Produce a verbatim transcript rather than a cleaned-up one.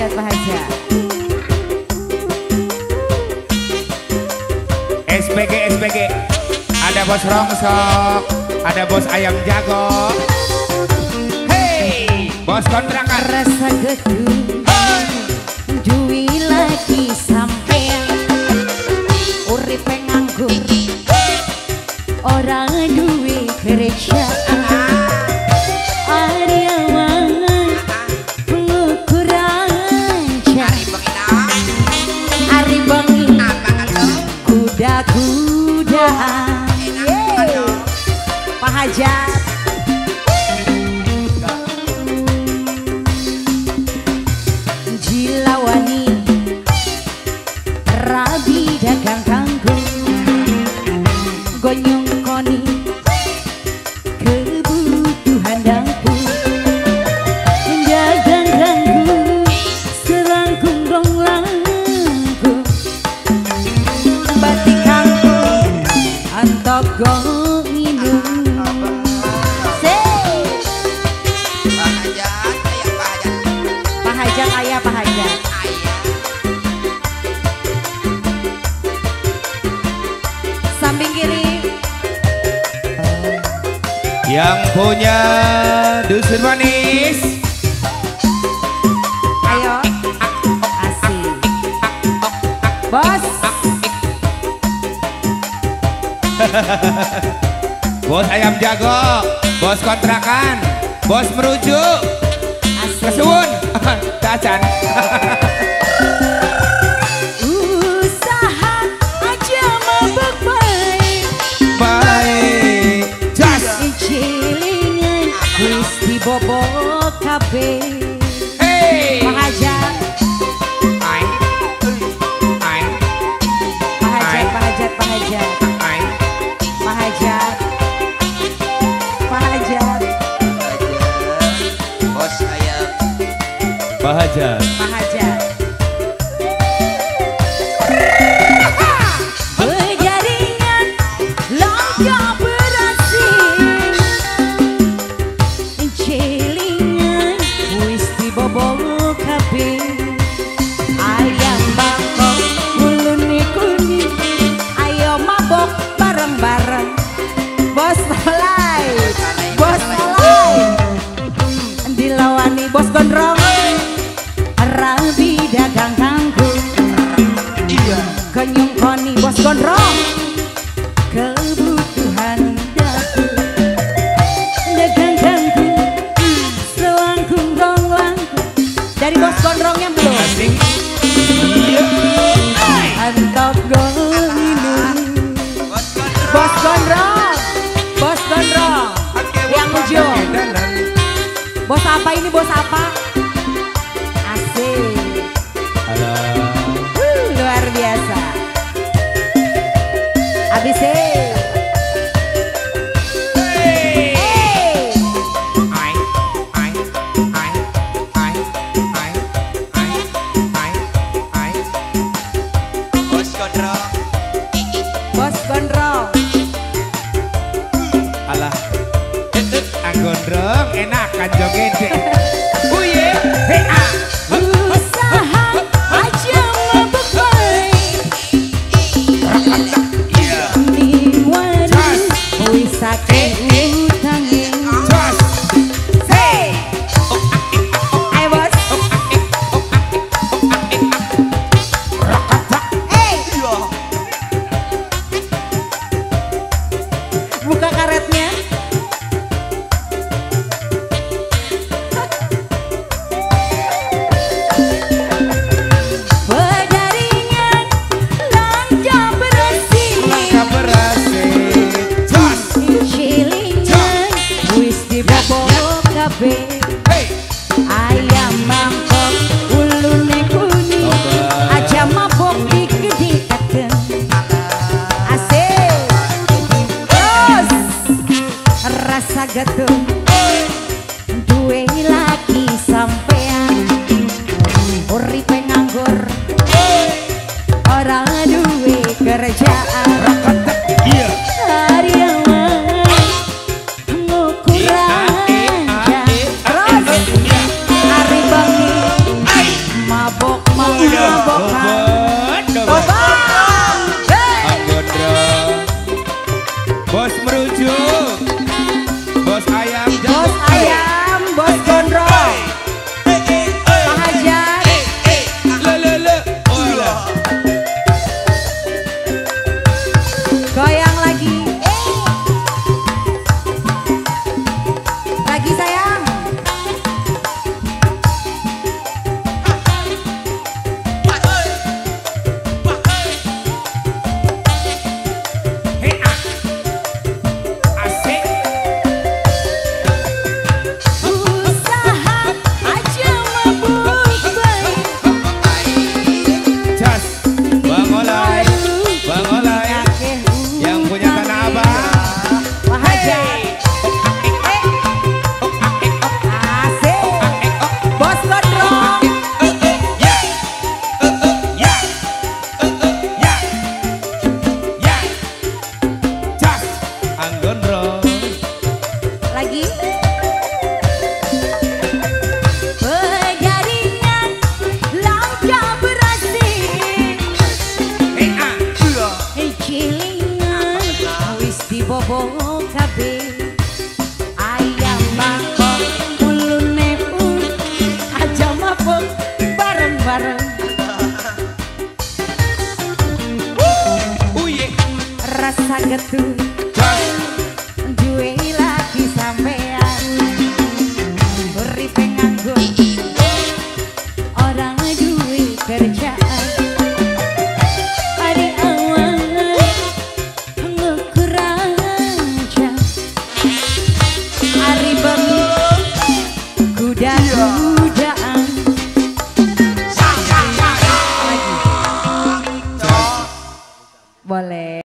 Hajat, Pak Hajat. S P G, S P G. Ada bos rongsok, ada bos ayam jago. Hey, bos kontrakan. Rasa gedung, duwi lagi sampean. Urip nganggur, orang duwe kerjaan. Ariawan, pengukuran Ari bengi, kuda-kudaan. Pak Hajat. Jilawani rabi dagang kangkung gonyong koni kebutuhan dapur dagang kangkung serangkung rong langkung batik kangkung antok gong minum. Ayah Pak Hajat. Samping kiri. Yang punya dusun manis. Ayo. Asik. Bos. Bos ayam jago, bos kontrakan, bos merujuk. Kesuwun. Tacan. Usaha aja mabuk baik. Baik. Jas. Cilingan wis dibobok kabeh. Hey. Pak Hajat. Ai. Ai. Pak Hajat, Pak Hajat, Pak Hajat. Ai. Pak Hajat. Pak Hajat. Bos ayam. Pak Hajat. Pak Hajat. Berjaringan logam berasing. Cilingan wis dibobok kabeh. Ayam bakok ulune kuning. Ayo mabok bareng-bareng. Bos Olay. Bos Olay. Dilawani bos gondrong. Rabi dagang kangkung. Iya. Kenyung koni bos gondrong. Kebutuhan dapur dagang kangkung selangkung rong langkung. Dari bos gondrongnya belum. Asik. Iya. Antok gong minum. Bos Bos gondrong. Bos gondrong. Yang ujung. Bos apa ini, bos apa? Asik. Halo. Uh, luar biasa. Abis eh. Hey. Eh. Ai. Ai. Ai. Ai. Ai. Ai. Ai. Ai. Bos gondrong. Bos gondrong. Alah. Eh, eh, ah, gondrong enak kan joget. Oh iya. Iya.